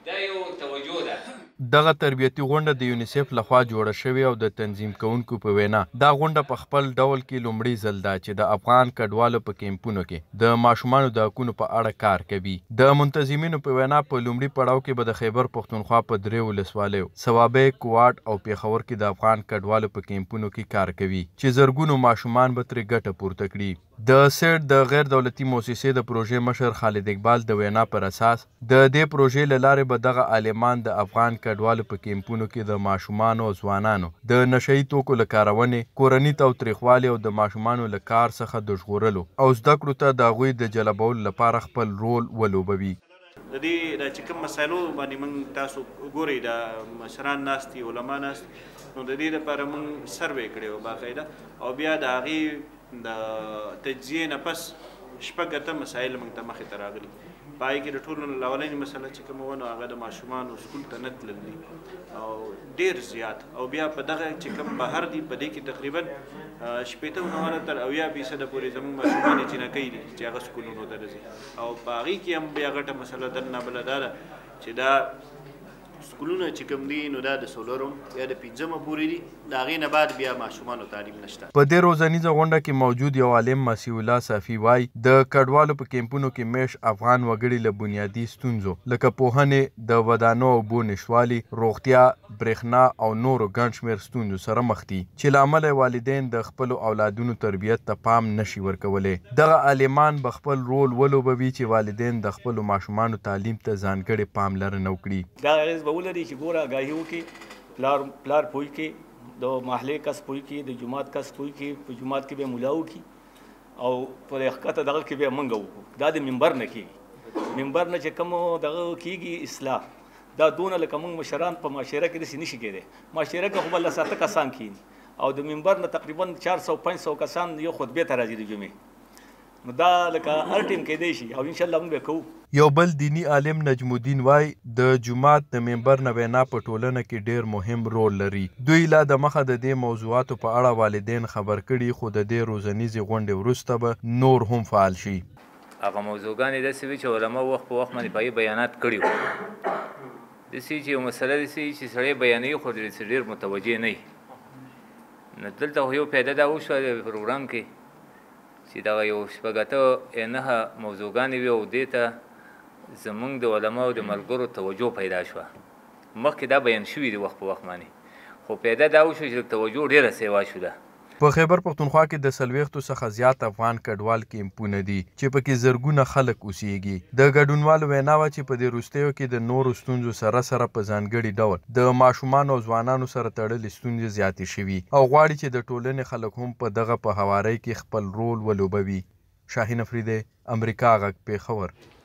دا یو توجه ده. دغه تربیتي غونډه د یونیسف لخوا جوړه شوې او د تنظیم کوونکو په وینا دا غونډه په خپل ډول کې لومړی ځل ده چې د افغان کډوالو په کیمپونو کې د ماشومانو د حقونو په اړه کار کوي. د منتظمینو په وینا په لومړي پړاو کې به د خیبر پښتونخوا په 3 ولسوالیو صوابۍ، کوواټ او پیښور کې د افغان کډوالو په کیمپونو کې کار کوي چې زرګونو ماشومان به ترې ګټه پورته کړي. د سیټ د غیر دولتي موسسې د پروژې مشر خالد اقبال د وینا پر اساس د دې پروژې له لارې به دغه عالمان د افغان کډوالو په کیمپونو کې د ماشومانو او ځوانانو د نشهیي توکو له کارونې، کورني تاوتریخوالي او د ماشومانو له کار څخه د ژغورلو او زده کړو ته د هغوی د جلبولو لپاره خپل رول ولوبوي. د دې د چې کوم مسایلو باندې موږ تاسو ګورئ د مشران ناست دي، علما ناست، نو د دې لپاره موږ سروې کړی و باقاعده او بیا د هغې د تجزیې نه پس شپږ اتم مسایل موږ ته مخې ته راغلي. په هغې کې د ټولو نه اولنۍ مسله چې کومه وه نو هغه د ماشومانو سکول ته نه تلل او ډېر زیات او بیا په دغه چې کوم بهر دي په دې کې تقریبا 80 تر 90% پورې زموږ ماشومان یې جینکۍ دي چې هغه سکولونو ته راځي او په هغې کې هم بیا غټه مسله درنه بله دا ده چې دا سکولونه چې کوم دي نو دا د څلورم یا د پنځمه پورې دي، د هغې نه بعد بیا ماشومانو تعلیم نشته. په دې روزنیزه غونډه کې موجود یو عالم مسیح الله صافي وایي د کډوالو په کیمپونو کې میشت افغان وګړي له بنیادي ستونزو لکه پوهنې، د ودانو او اوبو نشتوالي، روغتیا، برېښنا او نورو ګڼ شمېر ستونزو سره مخ دي چې له امله والدین د خپلو اولادونو تربیت ته پام نشي ورکولی. دغه عالمان به خپل رول ولوبوي چې والدین د خپلو ماشومانو تعلیم ته ځانګړې پاملرنه وکړي. دا اغېز به ولري چې ګوره آګاهي وکړي، پلار پوه کړي، د محلې کس پوه کړي، د جومات کس پوه کړي، په جومات کې به ملا وکړي او په ښکته دغه کې به موږ وکړو. دا د منبر نه کېږي. منبر نه چې کوم دغه کېږي اصلاح، دا دونه لکه موږ مشران په معاشره کې داسې نشي کېدی. معاشره کې خو به له 7 کسان کښېني او د منبر نه تقریبا 400-500 کسان یو خطبې ته راځي د جمعې. نو دا لکه هر ټیم کېدی شي او انشاءالله موږ به کوو. یو بل دینی عالم نجم الدین وای د جومات د منبر نه وینا په ټولنه کې ډیر مهم رول لري. دوی لا د مخه د دې موضوعاتو په اړه والدین خبر کړي، خو د دې روزنیزې غونډې وروسته به نور هم فعال شي. هغه موضوعګانې داسې وي چې علما وخت په وخت باندې په هغې بیانات کړي وو. داسې چې یو مسله داسې چې سړی بیانوي خو ډېر متوجه نه وي. نو دلته خو یو پیدا دا وشوه د پروګرام کې چې دغه یو 8-9 موضوعګانې وي او دې ته زمونږ د علماو د ملګرو توجه پیدا شوه. مخکې دا بیان شوي دي وخت په وخت باندې، خو پیدا دا وشو چې توجه ډېره سیوا شوه. په خیبر پښتونخوا کې د 40 څخه زیات افغان کډوال کیمپونه دي چې پکې زرګونه خلک اوسېږي. د ګډونوالو وینا وه چې په دې وروستیو کې د نورو ستونزو سره په ځانګړي ډول د ماشومانو او ځوانانو سره تړلې ستونزې زیاتې شوي او غواړي چې د ټولنې خلک هم په دغه په هوارۍ کې خپل رول ولوبوي. شاهین افریدی، امریکا غږ، پیښور.